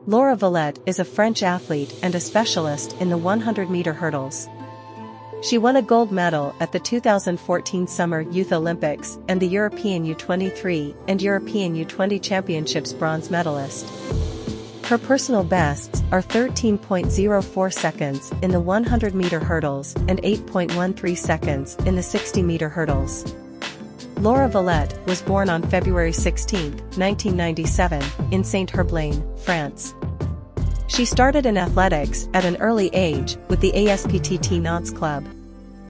Laura Valette is a French athlete and a specialist in the 100-meter hurdles. She won a gold medal at the 2014 Summer Youth Olympics and the European U23 and European U20 Championships bronze medalist. Her personal bests are 13.04 seconds in the 100-meter hurdles and 8.13 seconds in the 60-meter hurdles. Laura Valette was born on February 16, 1997, in Saint Herblain, France. She started in athletics at an early age with the ASPTT Nantes Club.